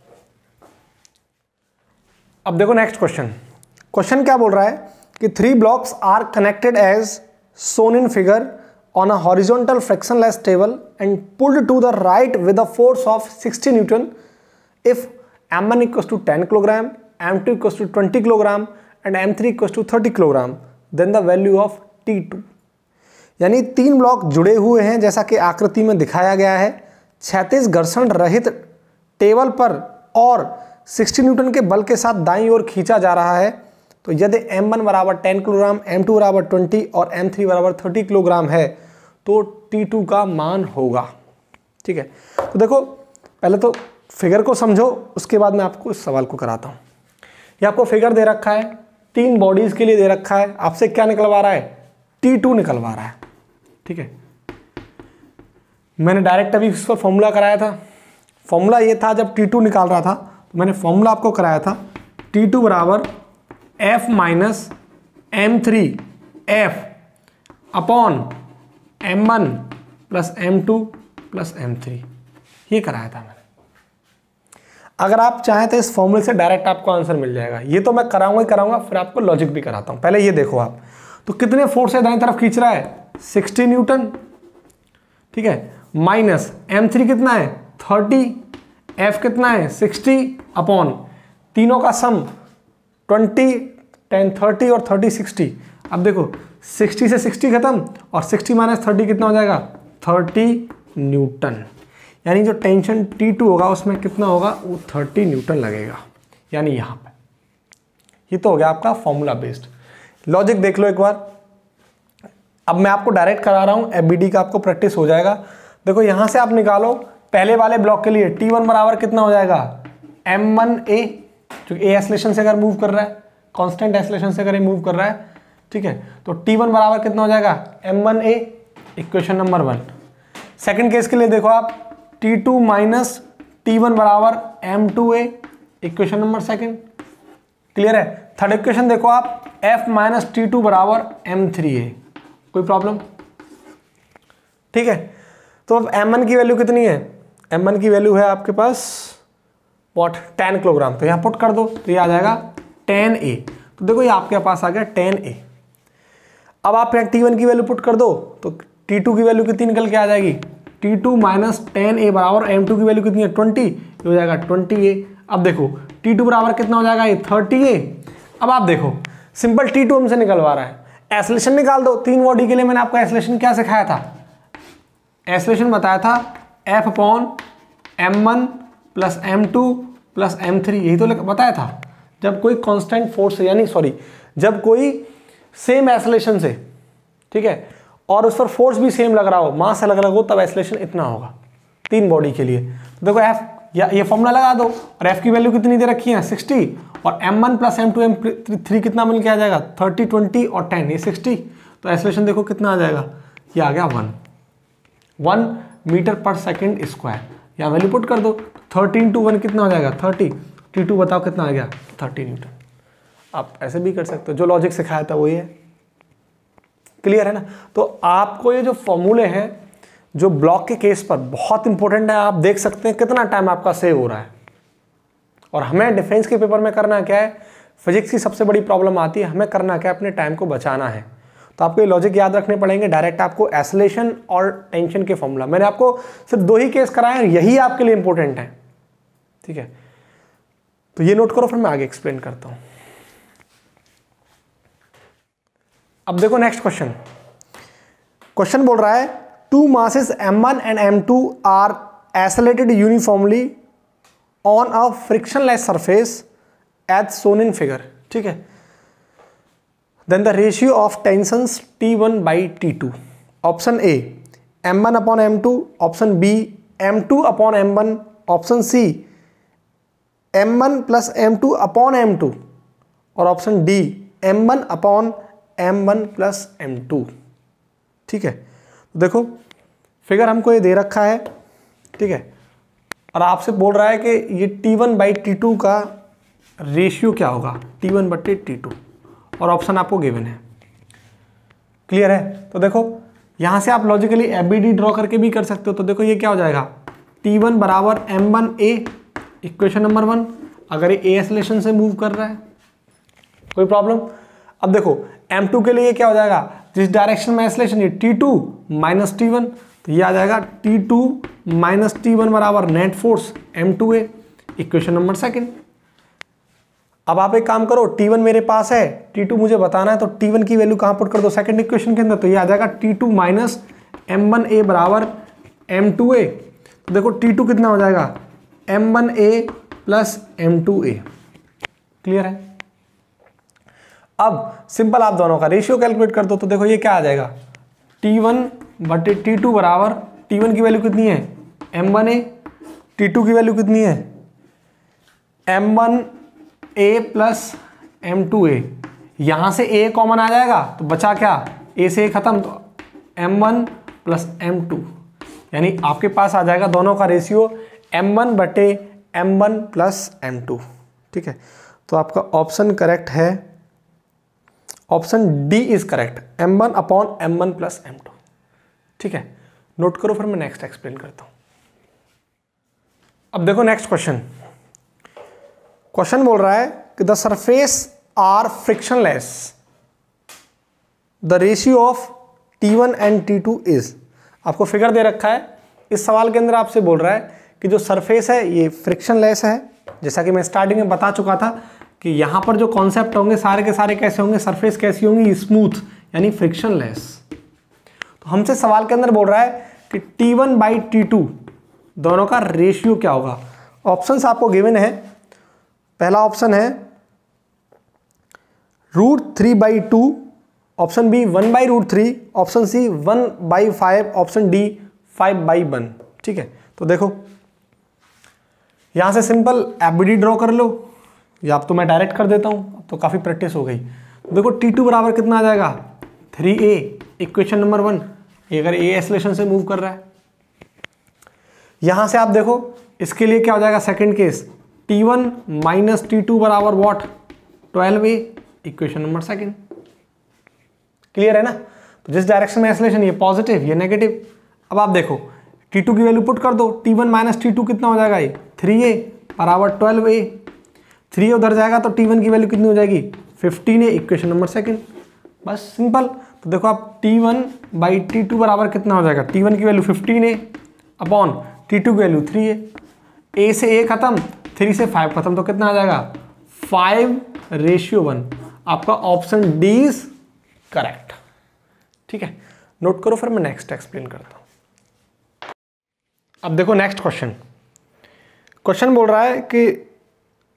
अब देखो नेक्स्ट क्वेश्चन। क्वेश्चन क्या बोल रहा है कि three blocks are connected as shown in figure on a horizontal frictionless table and pulled to the right with a force of sixty newton if M one equals to ten kilogram, M two equals to twenty kilogram and M three equals to thirty kilogram, then the value of T two. यानी तीन block जुड़े हुए हैं जैसा कि आकृति में दिखाया गया है, क्षैतिज घर्षण रहित टेबल पर और सिक्सटी न्यूटन के बल के साथ दाईं ओर खींचा जा रहा है। तो यदि एम वन बराबर टेन किलोग्राम, एम टू बराबर ट्वेंटी और एम थ्री बराबर थर्टी किलोग्राम है तो टी टू का मान होगा। ठीक है, तो देखो पहले तो फिगर को समझो, उसके बाद मैं आपको इस सवाल को कराता हूँ। ये आपको फिगर दे रखा है, तीन बॉडीज के लिए दे रखा है, आपसे क्या निकलवा रहा है टी टू निकलवा रहा है। ठीक है, मैंने डायरेक्ट अभी इस पर फॉर्मूला कराया था। फॉर्मूला ये था, जब टी टू निकाल रहा था तो मैंने फॉर्मूला आपको कराया था टी टू बराबर F minus M three F upon M one plus M two plus M three, ये कराया था मैंने। अगर आप चाहें तो इस फॉर्मूले से डायरेक्ट आपको आंसर मिल जाएगा। ये तो मैं कराऊंगा ही कराऊंगा, फिर आपको लॉजिक भी कराता हूं। पहले ये देखो आप, तो कितने फोर्स है दाईं तरफ खींच रहा है सिक्सटी न्यूटन। ठीक है, माइनस एम थ्री कितना है थर्टी, एफ कितना है सिक्सटी अपॉन तीनों का सम ट्वेंटी, टेन थर्टी और थर्टी सिक्सटी। अब देखो सिक्सटी से सिक्सटी खत्म और सिक्सटी माइनस थर्टी कितना हो जाएगा थर्टी न्यूटन। यानी जो टेंशन टी टू होगा उसमें कितना होगा वो थर्टी न्यूटन लगेगा, यानी यहाँ पे। ये तो हो गया आपका फॉर्मूला बेस्ड। लॉजिक देख लो एक बार। अब मैं आपको डायरेक्ट करा रहा हूँ, एफ बी डी का आपको प्रैक्टिस हो जाएगा। देखो यहाँ से आप निकालो पहले वाले ब्लॉक के लिए टी वन बराबर कितना हो जाएगा एम वन ए, जो ए एक्सेलरेशन से अगर मूव कर रहा है, कांस्टेंट एक्सेलरेशन से अगर ये मूव कर रहा है। ठीक है, तो टी वन बराबर कितना हो जाएगा M one A, equation number one. Second case के लिए देखो आप T two minus T one बराबर M two A, equation number second. Clear है? थर्ड इक्वेशन देखो आप एफ माइनस टी टू बराबर एम थ्री ए, कोई प्रॉब्लम? ठीक है, तो अब एम वन की वैल्यू कितनी है, एम वन की वैल्यू है आपके पास वॉट टेन किलोग्राम, तो यहाँ पुट कर दो तो ये आ जाएगा टेन ए। तो देखो ये आपके पास आ गया टेन ए। अब आप यहाँ टी वन की वैल्यू पुट कर दो तो टी टू की वैल्यू कितनी निकल के आ जाएगी T two minus ten A बराबर एम टू की वैल्यू कितनी है ट्वेंटी, ये हो जाएगा ट्वेंटी ए। अब देखो टी टू बराबर कितना हो जाएगा ये थर्टी ए। अब आप देखो सिंपल टी टू हमसे निकलवा रहा है, एक्सेलरेशन निकाल दो। तीन बॉडी के लिए मैंने आपको एक्सेलरेशन क्या सिखाया था, एक्सेलरेशन बताया था F upon M one plus M two plus M three, यही तो बताया था। जब कोई कांस्टेंट फोर्स से, यानी सॉरी जब कोई सेम एक्सेलरेशन से, ठीक है, और उस पर फोर्स भी सेम लग रहा हो, मास अलग अलग हो, तब एक्सेलरेशन इतना होगा तीन बॉडी के लिए। तो देखो एफ, या ये फॉर्मूला लगा दो, और एफ की वैल्यू कितनी दे रखी है सिक्सटी, और M one plus M two M three कितना मिल के आ जाएगा थर्टी, ट्वेंटी और टेन, ये सिक्सटी। तो एक्सेलरेशन देखो कितना आ जाएगा, ये आ गया वन वन मीटर पर सेकेंड स्क्वायर। यहाँ वैल्यू पुट कर दो, थर्टीन टू वन कितना हो जाएगा थर्टी, टी टू बताओ कितना आ गया थर्टी न्यूटन। आप ऐसे भी कर सकते हो, जो लॉजिक सिखाया था वही है। क्लियर है ना? तो आपको ये जो फॉर्मूले हैं जो ब्लॉक के केस पर बहुत इंपॉर्टेंट है, आप देख सकते हैं कितना टाइम आपका सेव हो रहा है। और हमें डिफेंस के पेपर में करना क्या है, फिजिक्स की सबसे बड़ी प्रॉब्लम आती है, हमें करना क्या है, अपने टाइम को बचाना है। तो आपको ये लॉजिक याद रखने पड़ेंगे। डायरेक्ट आपको एक्सेलरेशन और टेंशन के फॉर्मूला, मैंने आपको सिर्फ दो ही केस कराए हैं, यही आपके लिए इंपॉर्टेंट है, ठीक है। तो ये नोट करो, फिर मैं आगे एक्सप्लेन करता हूं। अब देखो नेक्स्ट क्वेश्चन। क्वेश्चन बोल रहा है two masses M one and M two are accelerated uniformly on a frictionless surface as shown in figure, ठीक है। Then the ratio of tensions T one by T two. Option A M one upon M two. Option B M two upon M one. Option C M one plus M two upon M two. और option D M one upon M one plus M two. ठीक है, तो देखो figure हमको ये दे रखा है, ठीक है, और आपसे बोल रहा है कि ये T one by T two का रेशियो क्या होगा, T one बट्टे T two, और ऑप्शन आपको गिवन है। क्लियर है? तो देखो यहां से आप logically F B D draw करके भी कर सकते हो। तो देखो ये क्या हो जाएगा, टी वन बराबर M one A, equation number one. अगर ये ए एक्सेलरेशन से मूव कर रहा है, कोई प्रॉब्लम? अब देखो एम टू के लिए क्या हो जाएगा, जिस डायरेक्शन में एक्सेलरेशन, ये T two minus T one, तो ये आ जाएगा T two minus T one बराबर net force M two A, equation number second. अब आप एक काम करो, टी वन मेरे पास है, टी टू मुझे बताना है, तो टी वन की वैल्यू कहां पुट कर दो, सेकंड इक्वेशन के अंदर। तो ये आ जाएगा T two minus M one A बराबर एम टू ए। तो देखो टी टू कितना हो जाएगा, M one A plus M two A. Clear है? अब सिंपल आप दोनों का रेशियो कैलकुलेट कर दो। तो देखो ये क्या आ जाएगा, टी वन बटे टी टू बराबर, टी वन की वैल्यू कितनी है M one A, T two की वैल्यू कितनी है M one A plus M two A. यहां से ए कॉमन आ जाएगा, तो बचा क्या, ए से ए खत्म, तो M one plus M two, यानी आपके पास आ जाएगा दोनों का रेशियो एम वन बटे M one plus M two. ठीक है, तो आपका ऑप्शन करेक्ट है, option D is correct, M one upon M one plus M two. ठीक है, नोट करो, फिर मैं नेक्स्ट एक्सप्लेन करता हूं। अब देखो नेक्स्ट क्वेश्चन। क्वेश्चन बोल रहा है कि the surface are frictionless, the ratio of T one and T two is. आपको फिगर दे रखा है, इस सवाल के अंदर आपसे बोल रहा है कि जो सरफेस है ये फ्रिक्शनलेस है। जैसा कि मैं स्टार्टिंग में बता चुका था कि यहां पर जो कॉन्सेप्ट होंगे सारे के सारे कैसे होंगे, सरफेस कैसी होंगी, स्मूथ यानी फ्रिक्शनलेस। तो हमसे सवाल के अंदर बोल रहा है कि T one by T two दोनों का रेशियो क्या होगा। ऑप्शंस आपको गिवन है। पहला ऑप्शन है root three by two, option B one by root three, option C one by five, option D five by one. ठीक है, तो देखो यहां से सिंपल एफबीडी ड्रॉ कर लो, या अब तो मैं डायरेक्ट कर देता हूं, अब तो काफी प्रैक्टिस हो गई। तो देखो टी टू बराबर कितना आ जाएगा, three A, equation number one. ये अगर ए एक्सेलरेशन से मूव कर रहा है, यहां से आप देखो इसके लिए क्या हो जाएगा, second case T one minus T two बराबर what, twelve A, equation number second. Clear है ना? तो जिस डायरेक्शन में एक्सेलरेशन, ये पॉजिटिव ये नेगेटिव। अब आप देखो टी टू की वैल्यू पुट कर दो, T one minus T two कितना हो जाएगा, ये थ्री ए बराबर ट्वेल्व ए। थ्री ए उधर जाएगा तो टी वन की वैल्यू कितनी हो जाएगी, fifteen A, equation number second. बस सिंपल। तो देखो आप T one by T two बराबर कितना हो जाएगा, टी वन की value fifteen A upon T two की वैल्यू थ्री ए। ए से ए खत्म, थ्री से फाइव खत्म, तो कितना आ जाएगा, फाइव रेशियो वन। आपका ऑप्शन डी इज करेक्ट। ठीक है, नोट करो, फिर मैं नेक्स्ट एक्सप्लेन करता हूं। अब देखो नेक्स्ट क्वेश्चन। क्वेश्चन बोल रहा है कि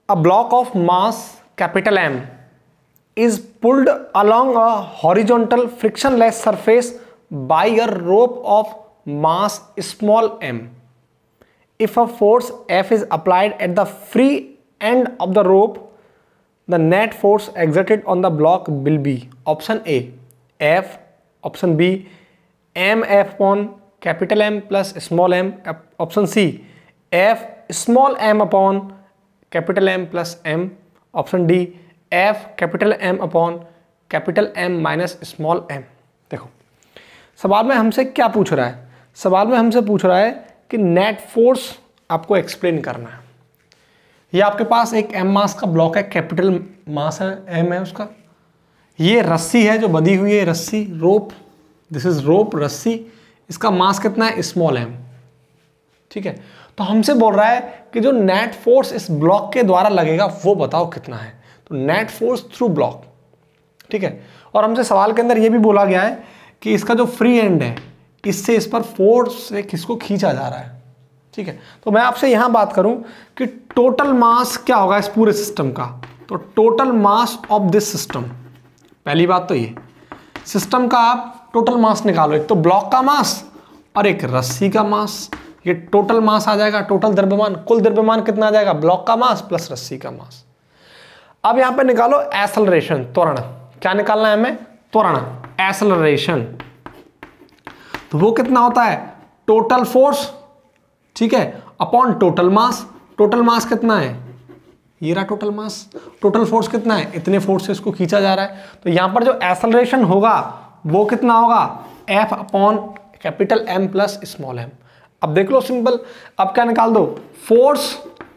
a block of mass capital M is pulled along a horizontal frictionless surface by a rope of mass small m. If a force F is applied at the free end of the rope, the net force exerted on the block will be option A F, option B M F upon capital M plus small m, option C F small m upon capital M plus M, option D F capital M upon capital M minus small m। देखो सवाल में हमसे क्या पूछ रहा है, सवाल में हमसे पूछ रहा है कि नेट फोर्स आपको एक्सप्लेन करना है। ये आपके पास एक m मास का ब्लॉक है, कैपिटल मास है m है उसका, ये रस्सी है जो बंधी हुई है, रस्सी रोप, दिस इज रोप रस्सी, इसका मास कितना है स्मॉल m, ठीक है। तो हमसे बोल रहा है कि जो नेट फोर्स इस ब्लॉक के द्वारा लगेगा वो बताओ कितना है, तो नेट फोर्स थ्रू ब्लॉक, ठीक है। और हमसे सवाल के अंदर ये भी बोला गया है कि इसका जो फ्री एंड है इससे इस पर फोर्स से किसको खींचा जा रहा है, ठीक है। तो मैं आपसे यहां बात करूं कि टोटल मास क्या होगा इस पूरे सिस्टम का, तो total mass of this system, पहली बात तो ये सिस्टम का आप टोटल मास निकालो, एक तो ब्लॉक का मास और एक रस्सी का मास, ये टोटल मास आ जाएगा, टोटल द्रव्यमान, कुल द्रव्यमान कितना आ जाएगा, ब्लॉक का मास प्लस रस्सी का मास। अब यहां पे निकालो एक्सेलरेशन, त्वरण, क्या निकालना है हमें, त्वरण, एक्सेलरेशन, तो वो कितना होता है टोटल फोर्स, ठीक है, upon total mass, total mass कितना है, ये रहा टोटल मास, टोटल फोर्स कितना है, इतने फोर्स से इसको खींचा जा रहा है, तो यहां पर जो एक्सेलरेशन होगा वो कितना होगा, F upon capital M plus small m। अब देख लो सिंपल, अब क्या निकाल दो, force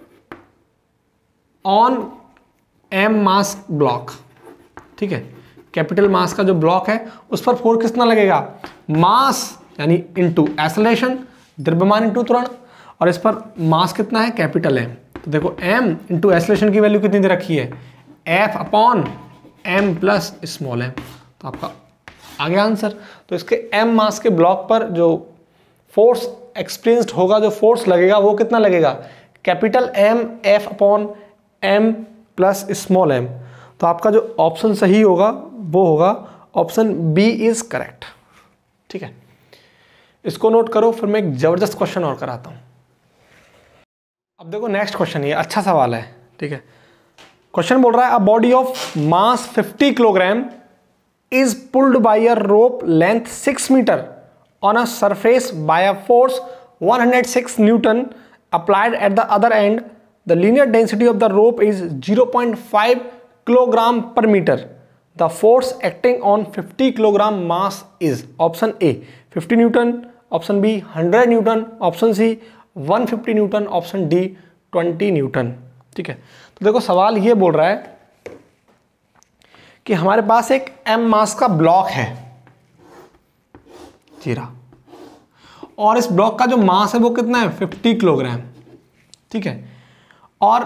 on m mass block, ठीक है, कैपिटल मास का जो ब्लॉक है उस पर फोर्स कितना लगेगा, मास यानी इनटू एक्सेलरेशन, द्रव्यमान इनटू त्वरण, और इस पर मास कितना है कैपिटल M, तो देखो m इनटू एक्सेलरेशन की वैल्यू कितनी दे रखी है, F upon m plus small m, तो आपका आ गया आंसर। तो इसके m मास के ब्लॉक पर जो फोर्स एक्सपीरियंस्ड होगा, जो फोर्स लगेगा वो कितना लगेगा, capital M F upon M plus small m। तो आपका जो ऑप्शन सही होगा वो होगा ऑप्शन बी इज करेक्ट, ठीक है। इसको नोट करो, फिर मैं एक जबरदस्त क्वेश्चन और कराता हूं। अब देखो नेक्स्ट क्वेश्चन, ये अच्छा सवाल है, ठीक है। क्वेश्चन बोल रहा है a body of mass fifty kilogram is pulled by a rope length six metre on a surface by a force one hundred six Newton applied at the other end. The linear density of the rope is zero point five kilogram per meter. The force acting on fifty kilogram mass is option A fifty Newton, option B one hundred Newton, option C one hundred fifty Newton, option D twenty Newton, ठीक है। तो देखो सवाल ये बोल रहा है कि हमारे पास एक m मास का ब्लॉक है जीरा, और इस ब्लॉक का जो मास है वो कितना है फिफ्टी किलोग्राम, ठीक है, और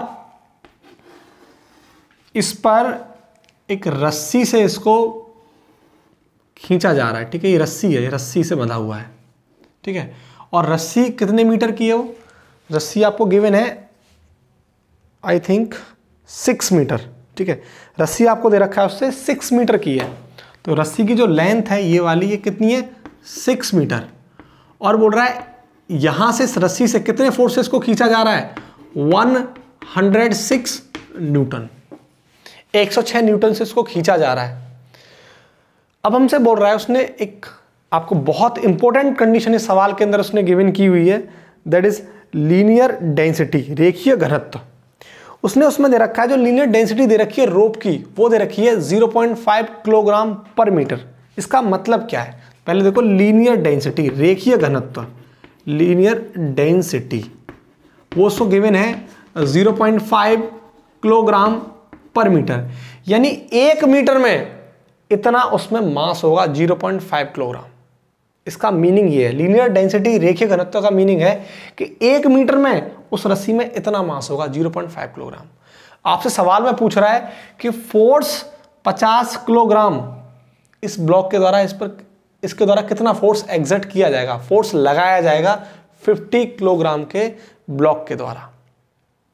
इस पर एक रस्सी से इसको खींचा जा रहा है, ठीक है, ये रस्सी है, ये रस्सी से बंधा हुआ है, ठीक है, और रस्सी कितने मीटर की है, वो रस्सी आपको गिवन है आई थिंक सिक्स मीटर, ठीक है, रस्सी आपको दे रखा है उससे सिक्स मीटर की है, तो रस्सी की जो लेंथ है ये वाली, ये कितनी है सिक्स मीटर, और बोल रहा है यहां से इस रस्सी से कितने फोर्सेस को खींचा जा रहा है, वन हंड्रेड सिक्स न्यूटन, एक सौ छह न्यूटन से इसको खींचा जा रहा है। अब हमसे बोल रहा है, उसने एक आपको बहुत इंपॉर्टेंट कंडीशन इस सवाल के अंदर उसने गिवन की हुई है, दैट इज लीनियर डेंसिटी, रेखीय घनत्व। उसने उसमें दे रखा है, जो लीनियर डेंसिटी दे रखी है रोप की वो दे रखी है zero point five kilogram per metre. इसका मतलब क्या है, पहले देखो लीनियर डेंसिटी, रेखीय घनत्व, लीनियर डेंसिटी वो उसको गिवन है zero point five kilogram per metre, यानी एक मीटर में इतना उसमें मास होगा ज़ीरो पॉइंट फाइव किलोग्राम। इसका मीनिंग ये है, लीनियर डेंसिटी रेखीय घनत्व का मीनिंग है कि एक मीटर में उस रस्सी में इतना मास होगा ज़ीरो पॉइंट फाइव किलोग्राम। आपसे सवाल में पूछ रहा है कि फोर्स पचास किलोग्राम इस ब्लॉक के द्वारा, इस पर इसके द्वारा कितना फोर्स एग्जर्ट किया जाएगा, फोर्स लगाया जाएगा पचास किलोग्राम के ब्लॉक के द्वारा।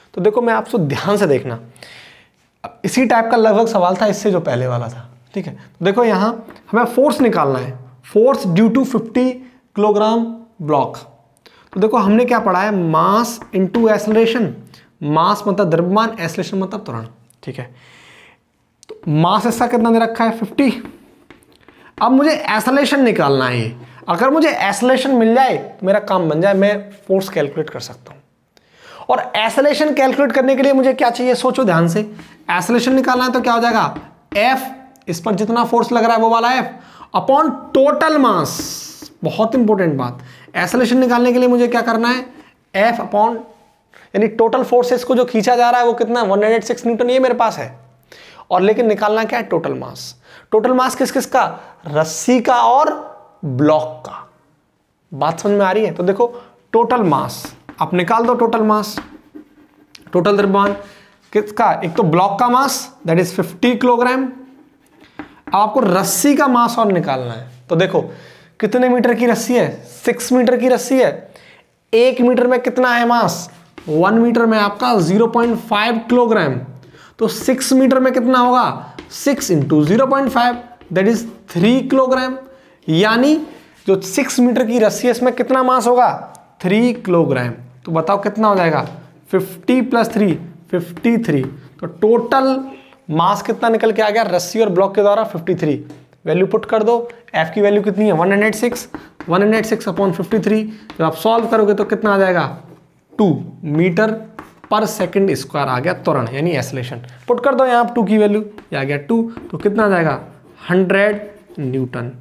तो देखो मैं आपसे ध्यान से देखना, इसी टाइप का लगभग सवाल था इससे जो पहले वाला था, ठीक है। तो देखो यहाँ हमें फोर्स निकालना है, force due to fifty kilogram block. तो देखो हमने क्या पढ़ा है, मास इनटू एक्सेलरेशन, मास मतलब द्रव्यमान, एक्सेलरेशन मतलब त्वरण, ठीक है। तो मास इसका कितना दे रखा है फिफ्टी। अब मुझे एक्सेलरेशन निकालना है, अगर मुझे एक्सेलरेशन मिल जाए तो मेरा काम बन जाए, मैं फोर्स कैलकुलेट कर सकता हूं। और एक्सेलरेशन कैलकुलेट करने के लिए मुझे क्या चाहिए, सोचो ध्यान से। एक्सेलरेशन निकालना है तो क्या हो जाएगा, F, इस पर जितना फोर्स लग रहा है वो वाला F अपॉन टोटल मास। बहुत इंपॉर्टेंट बात, एक्सेलरेशन निकालने के लिए मुझे क्या करना है, F अपॉन यानी टोटल फोर्सेस को जो खींचा जा रहा है वो कितना, वन हंड्रेड सिक्स न्यूटन, ये मेरे पास है। और लेकिन निकालना क्या है, टोटल मास। टोटल मास किस किस का, रस्सी का और ब्लॉक का। बात समझ में आ रही है। तो देखो टोटल मास आप निकाल दो, टोटल मास, टोटल द्रव्यमान किसका, एक तो ब्लॉक का mass that is fifty kilogram. अब आपको रस्सी का मास और निकालना है। तो देखो कितने मीटर की रस्सी है, सिक्स मीटर की रस्सी है। एक मीटर में कितना है मास, वन मीटर में आपका ज़ीरो पॉइंट फाइव किलोग्राम। तो सिक्स मीटर में कितना होगा, six into zero point five that is three kilogram. यानी जो सिक्स मीटर की रस्सी है इसमें कितना मास होगा, थ्री किलोग्राम। तो बताओ कितना हो जाएगा, fifty plus three, fifty three. तो टोटल मास कितना निकल के आ गया रस्सी और ब्लॉक के द्वारा, फिफ्टी थ्री। वैल्यू पुट कर दो, F की वैल्यू कितनी है, one hundred six, one hundred six upon fifty three. जब आप सॉल्व करोगे तो कितना आ जाएगा, two metre per second square आ गया त्वरण यानी एक्सेलरेशन। पुट कर दो यहाँ टू की वैल्यू, ये आ गया टू। तो कितना आ जाएगा, हंड्रेड न्यूटन।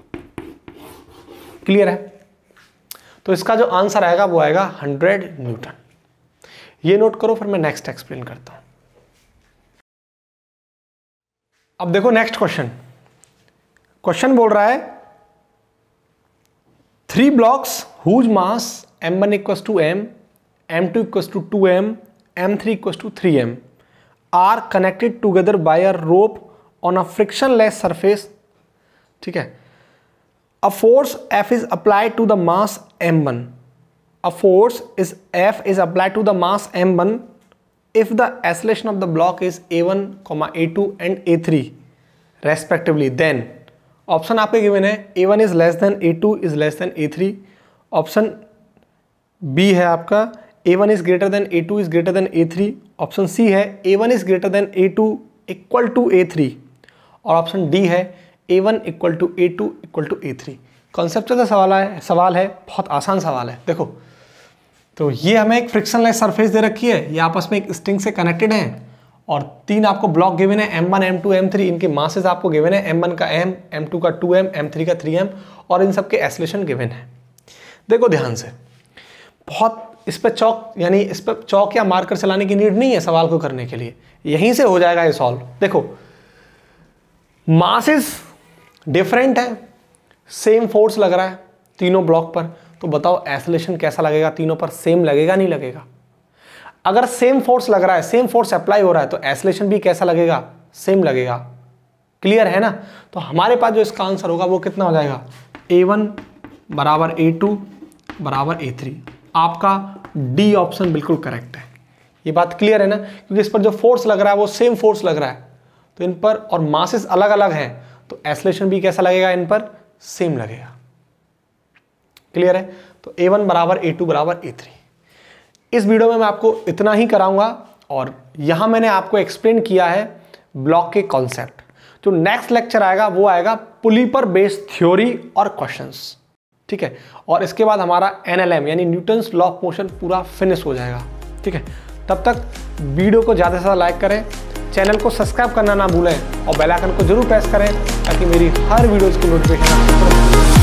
क्लियर है। तो इसका जो आंसर आएगा वो आएगा हंड्रेड न्यूटन। ये नोट करो, फिर मैं नेक्स्ट एक्सप्लेन करता हूं। अब देखो नेक्स्ट क्वेश्चन। क्वेश्चन बोल रहा है three blocks whose mass M one equals to M, M two equals to two M, M three equals to three M are connected together by a rope on a frictionless surface. ठीक है। A force F is applied to the mass m one. A force is F is applied to the mass m one if the acceleration of the block is a one, a two and a three respectively. Then option आपके given है a one is less than a two is less than a three. Option B है आपका a one is greater than a two is greater than a three. Option C है a one is greater than a two equal to a three. और option D है A one equal to A two equal to A three. Conceptual सवाल है, सवाल है बहुत आसान सवाल है। देखो तो ये हमें एक फ्रिक्शनलेस सरफेस दे रखी है, ये आपस में एक स्ट्रिंग से कनेक्टेड हैं और तीन आपको ब्लॉक गिवन है M one, M two, M three. इनके मासेस आपको गिवन है एम वन का m, एम टू का टू एम, एम थ्री का थ्री एम और इन सब के एक्सेलरेशन गिवन है। देखो ध्यान से, बहुत इस पर चौक यानी इस पर चौक या मार्कर चलाने की नीड नहीं है सवाल को करने के लिए, यहीं से हो जाएगा ये सॉल्व। देखो मासेस डिफरेंट है, सेम फोर्स लग रहा है तीनों ब्लॉक पर, तो बताओ एक्सेलरेशन कैसा लगेगा, तीनों पर सेम लगेगा नहीं लगेगा। अगर सेम फोर्स लग रहा है, सेम फोर्स अप्लाई हो रहा है तो एक्सेलरेशन भी कैसा लगेगा, सेम लगेगा। क्लियर है ना। तो हमारे पास जो इसका आंसर होगा वो कितना हो जाएगा, ए वन बराबर ए टू बराबर ए थ्री। आपका डी ऑप्शन बिल्कुल करेक्ट है। ये बात क्लियर है ना, क्योंकि इस पर जो फोर्स लग रहा है वो सेम फोर्स लग रहा है तो इन पर, और मासेस अलग अलग हैं तो एक्सेलरेशन भी कैसा लगेगा, इन पर सेम लगेगा। क्लियर है। तो ए वन बराबर ए टू बराबर ए थ्री। इस वीडियो में मैं आपको इतना ही कराऊंगा और यहां मैंने आपको एक्सप्लेन किया है ब्लॉक के कॉन्सेप्ट। जो नेक्स्ट लेक्चर आएगा वो आएगा पुली पर बेस्ड थ्योरी और क्वेश्चंस। ठीक है। और इसके बाद हमारा एन एल एम यानी न्यूटन्स लॉ ऑफ मोशन पूरा फिनिश हो जाएगा। ठीक है। तब तक वीडियो को ज़्यादा से ज़्यादा लाइक करें, चैनल को सब्सक्राइब करना ना भूलें और बेल आइकन को जरूर प्रेस करें ताकि मेरी हर वीडियोज़ की नोटिफिकेशन आपको